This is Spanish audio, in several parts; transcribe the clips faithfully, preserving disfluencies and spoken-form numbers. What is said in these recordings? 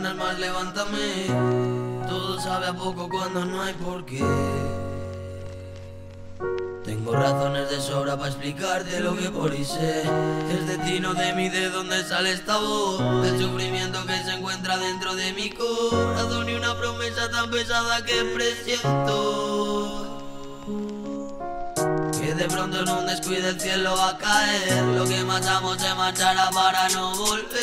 ganas más levántame. Todo sabe a poco cuando no hay por qué. Tengo razones de sobra para explicarte lo que por y sé. Es de ti, no de mí, de dónde sale esta voz. Del sufrimiento que se encuentra dentro de mi corazón y una promesa tan pesada que presiento. Que de pronto en un descuido el cielo va a caer. Lo que más amo se marchará para no volver.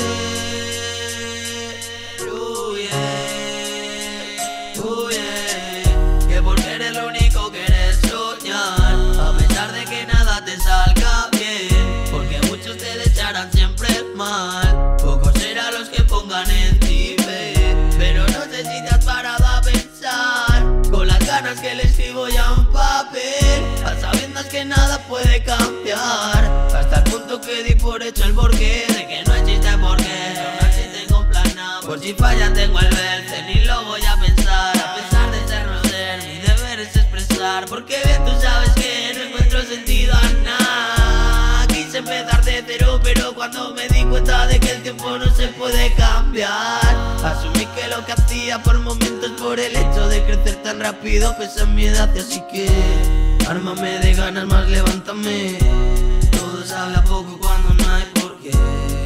Uh, yeah. Uh, yeah. Que porque eres lo único que eres soñar, a pesar de que nada te salga bien, porque muchos te echarán siempre mal. Pocos serán los que pongan en ti fe, pero no sé si te has parado a pensar con las ganas que le escribo ya un papel, a sabiendas que nada puede cambiar, hasta el punto que di por hecho el porqué de que no existe porqué, no existe con plan nada. Por si falla tengo el verse, ni lo voy a pensar, a pesar de ser no ser, mi deber es expresar, porque bien tú sabes que no encuentro sentido a nada. Quise empezar de cero, pero cuando me di cuenta de que el tiempo no se puede cambiar, asumí que lo que hacía por momentos, por el hecho de crecer tan rápido, pesa en mi edad, así que ármame de ganas más, levántame. Todo sabe a poco cuando no hay por qué.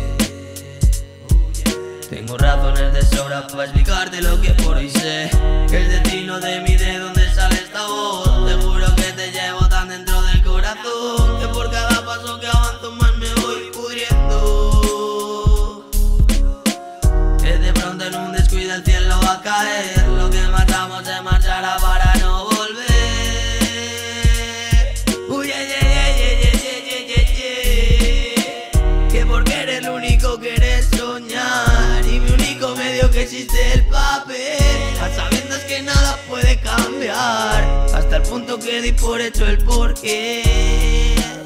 Tengo razones de sobra para explicarte lo que por hoy sé. Que es de ti, no de mí, de dónde sale esta voz. Te juro que te llevo tan dentro del corazón, que por cada paso que avanzo más me voy pudriendo. Que de pronto en un descuido el cielo va a caer. Lo que matamos se marchará para no volver. Uy, yeah, yeah, yeah, yeah, yeah, yeah, yeah, yeah. Que porque eres lo único que eres soñar, y mi único medio que existe el papel, a sabiendas que nada puede cambiar, hasta el punto que di por hecho el porqué.